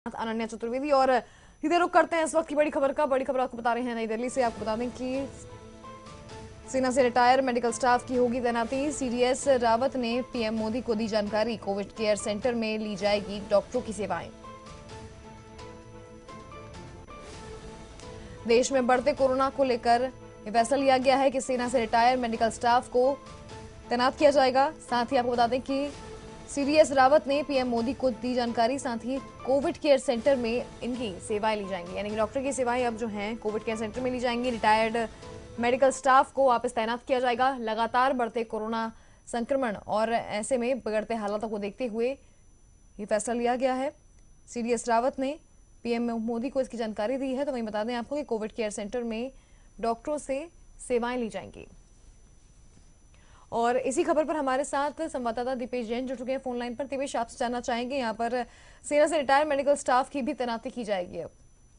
अनन्या चतुर्वेदी। और सीधे रुख करते हैं इस वक्त की बड़ी खबर का। बड़ी खबर आपको बता रहे हैं नई दिल्ली से। आपको बता दें कि सेना से रिटायर मेडिकल स्टाफ की होगी तैनाती। सीडीएस रावत ने पीएम मोदी को दी जानकारी। कोविड केयर सेंटर में ली जाएगी डॉक्टरों की सेवाएं। देश में बढ़ते कोरोना को लेकर यह फैसला लिया गया है कि सेना से रिटायर मेडिकल स्टाफ को तैनात किया जाएगा। साथ ही आपको बता दें कि सीडीएस रावत ने पीएम मोदी को दी जानकारी। साथ ही कोविड केयर सेंटर में इनकी सेवाएं ली जाएंगी, यानी कि डॉक्टर की सेवाएं अब जो हैं कोविड केयर सेंटर में ली जाएंगी। रिटायर्ड मेडिकल स्टाफ को वापस तैनात किया जाएगा। लगातार बढ़ते कोरोना संक्रमण और ऐसे में बिगड़ते हालातों को देखते हुए ये फैसला लिया गया है। सीडीएस रावत ने पीएम मोदी को इसकी जानकारी दी है। तो वहीं बता दें आपको कि कोविड केयर सेंटर में डॉक्टरों से सेवाएं ली जाएंगी। और इसी खबर पर हमारे साथ संवाददाता दीपेश जैन जुड़ चुके हैं फोन लाइन पर। दीपेश, आपसे जानना चाहेंगे, यहाँ पर सेना से रिटायर मेडिकल स्टाफ की भी तैनाती की जाएगी अब।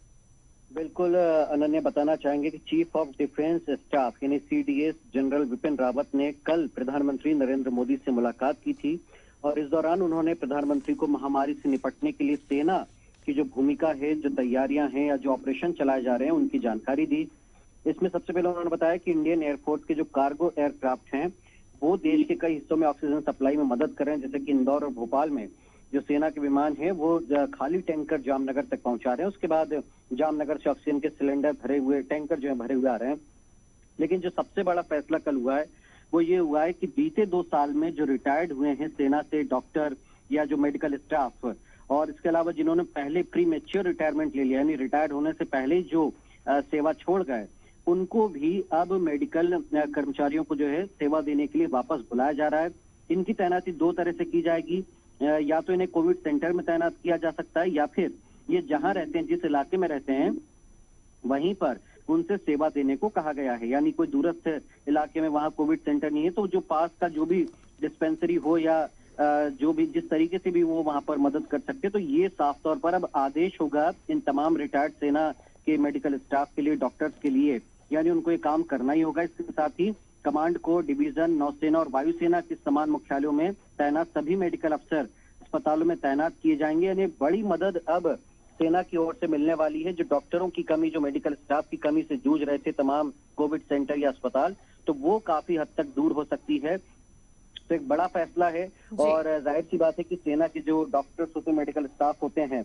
बिल्कुल अनन्या, बताना चाहेंगे कि चीफ ऑफ डिफेंस स्टाफ यानी सीडीएस जनरल विपिन रावत ने कल प्रधानमंत्री नरेंद्र मोदी से मुलाकात की थी और इस दौरान उन्होंने प्रधानमंत्री को महामारी से निपटने के लिए सेना की जो भूमिका है, जो तैयारियां हैं या जो ऑपरेशन चलाए जा रहे हैं, उनकी जानकारी दी। इसमें सबसे पहले उन्होंने बताया कि इंडियन एयरफोर्स के जो कार्गो एयरक्राफ्ट हैं वो देश के कई हिस्सों में ऑक्सीजन सप्लाई में मदद कर रहे हैं। जैसे कि इंदौर और भोपाल में जो सेना के विमान हैं वो खाली टैंकर जामनगर तक पहुंचा रहे हैं। उसके बाद जामनगर से ऑक्सीजन के सिलेंडर भरे हुए टैंकर जो है भरे हुए आ रहे हैं। लेकिन जो सबसे बड़ा फैसला कल हुआ है वो ये हुआ है कि बीते 2 साल में जो रिटायर्ड हुए हैं सेना से डॉक्टर या जो मेडिकल स्टाफ, और इसके अलावा जिन्होंने पहले प्री मेच्योर रिटायरमेंट ले लिया यानी रिटायर्ड होने से पहले ही जो सेवा छोड़ गए, उनको भी अब मेडिकल कर्मचारियों को जो है सेवा देने के लिए वापस बुलाया जा रहा है। इनकी तैनाती 2 तरह से की जाएगी। या तो इन्हें कोविड सेंटर में तैनात किया जा सकता है या फिर ये जहां रहते हैं, जिस इलाके में रहते हैं, वहीं पर उनसे सेवा देने को कहा गया है। यानी कोई दूरस्थ इलाके में वहां कोविड सेंटर नहीं है तो जो पास का जो भी डिस्पेंसरी हो या जो भी जिस तरीके से भी वो वहां पर मदद कर सकते, तो ये साफ तौर पर अब आदेश होगा इन तमाम रिटायर्ड सेना के मेडिकल स्टाफ के लिए, डॉक्टर्स के लिए, यानी उनको ये काम करना ही होगा। इसके साथ ही कमांड को डिवीजन, नौसेना और वायुसेना के समान मुख्यालयों में तैनात सभी मेडिकल अफसर अस्पतालों में तैनात किए जाएंगे। यानी बड़ी मदद अब सेना की ओर से मिलने वाली है। जो डॉक्टरों की कमी, जो मेडिकल स्टाफ की कमी से जूझ रहे थे तमाम कोविड सेंटर या अस्पताल, तो वो काफी हद तक दूर हो सकती है। तो एक बड़ा फैसला है और जाहिर सी बात है कि सेना के जो डॉक्टर्स होते हैं, मेडिकल स्टाफ होते हैं,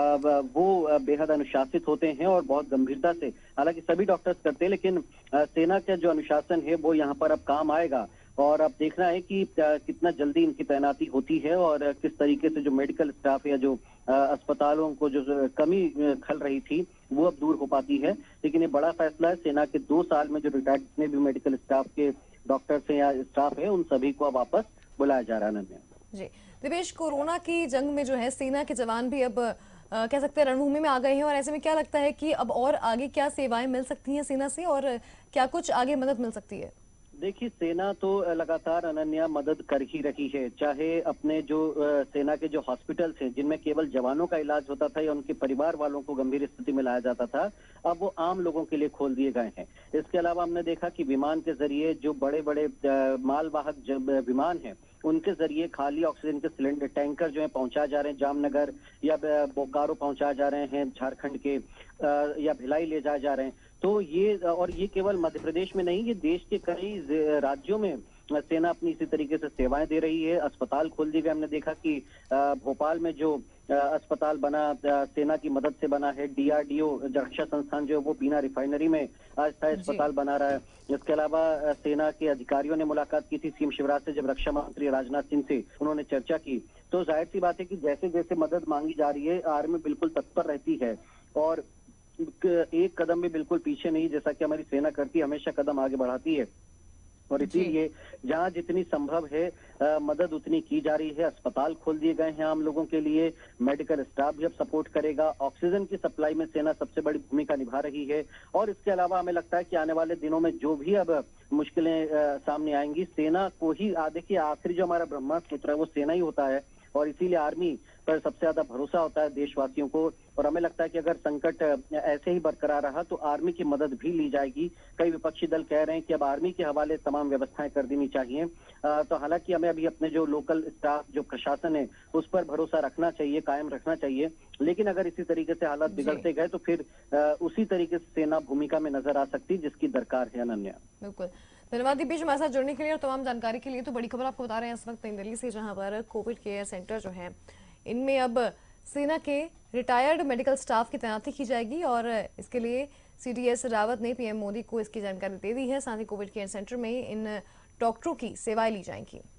वो बेहद अनुशासित होते हैं और बहुत गंभीरता से, हालांकि सभी डॉक्टर्स करते हैं, लेकिन सेना का जो अनुशासन है वो यहाँ पर अब काम आएगा। और अब देखना है कि कितना जल्दी इनकी तैनाती होती है और किस तरीके से जो मेडिकल स्टाफ या जो अस्पतालों को जो कमी खल रही थी वो अब दूर हो पाती है। लेकिन ये बड़ा फैसला है। सेना के 2 साल में जो रिटायर्ड जितने भी मेडिकल स्टाफ के डॉक्टर्स हैं या स्टाफ है, उन सभी को अब वापस बुलाया जा रहा है। अनन्या जी दिपेश, कोरोना की जंग में जो है सेना के जवान भी अब कह सकते हैं रणभूमि में आ गए हैं। और ऐसे में क्या लगता है कि अब और आगे क्या सेवाएं मिल सकती हैं सेना से और क्या कुछ आगे मदद मिल सकती है? देखिए, सेना तो लगातार अनन्या मदद कर ही रही है। चाहे अपने जो सेना के जो हॉस्पिटल्स हैं जिनमें केवल जवानों का इलाज होता था या उनके परिवार वालों को गंभीर स्थिति में लाया जाता था, अब वो आम लोगों के लिए खोल दिए गए हैं। इसके अलावा हमने देखा कि विमान के जरिए जो बड़े बड़े मालवाहक विमान हैं उनके जरिए खाली ऑक्सीजन के सिलेंडर टैंकर जो है पहुंचाए जा रहे हैं। जामनगर या बोकारो पहुंचाए जा रहे हैं, झारखंड के या भिलाई ले जाए जा रहे हैं। तो ये केवल मध्य प्रदेश में नहीं, ये देश के कई राज्यों में सेना अपनी इसी तरीके से सेवाएं दे रही है। अस्पताल खोल दिए गए। हमने देखा कि भोपाल में जो अस्पताल बना सेना की मदद से बना है। डीआरडीओ रक्षा संस्थान जो है वो बिना रिफाइनरी में अस्थायी अस्पताल बना रहा है। इसके अलावा सेना के अधिकारियों ने मुलाकात की थी सीएम शिवराज से, जब रक्षा मंत्री राजनाथ सिंह से उन्होंने चर्चा की। तो जाहिर सी बात है कि जैसे जैसे मदद मांगी जा रही है, आर्मी बिल्कुल तत्पर रहती है और एक कदम भी बिल्कुल पीछे नहीं, जैसा कि हमारी सेना करती है, हमेशा कदम आगे बढ़ाती है। और इसीलिए जहां जितनी संभव है मदद उतनी की जा रही है। अस्पताल खोल दिए गए हैं आम लोगों के लिए, मेडिकल स्टाफ भी अब सपोर्ट करेगा। ऑक्सीजन की सप्लाई में सेना सबसे बड़ी भूमिका निभा रही है। और इसके अलावा हमें लगता है कि आने वाले दिनों में जो भी अब मुश्किलें सामने आएंगी, सेना को ही देखिए, आखिरी जो हमारा ब्रह्मास्त्र है वो सेना ही होता है। और इसीलिए आर्मी पर सबसे ज्यादा भरोसा होता है देशवासियों को। और हमें लगता है कि अगर संकट ऐसे ही बरकरार रहा तो आर्मी की मदद भी ली जाएगी। कई विपक्षी दल कह रहे हैं कि अब आर्मी के हवाले तमाम व्यवस्थाएं कर देनी चाहिए। तो हालांकि हमें अभी अपने जो लोकल स्टाफ, जो प्रशासन है, उस पर भरोसा रखना चाहिए, कायम रखना चाहिए। लेकिन अगर इसी तरीके से हालात बिगड़ते गए तो फिर उसी तरीके से सेना भूमिका में नजर आ सकती है जिसकी दरकार है। अनन्या, बिल्कुल, धन्यवाद दीपेश हमारे साथ जुड़ने के लिए और तमाम जानकारी के लिए। तो बड़ी खबर आपको बता रहे हैं इस वक्त नई दिल्ली से, जहां पर कोविड केयर सेंटर जो है इनमें अब सेना के रिटायर्ड मेडिकल स्टाफ की तैनाती की जाएगी और इसके लिए सीडीएस रावत ने पीएम मोदी को इसकी जानकारी दे दी है। साथ ही कोविड केयर सेंटर में इन डॉक्टरों की सेवाएं ली जाएंगी।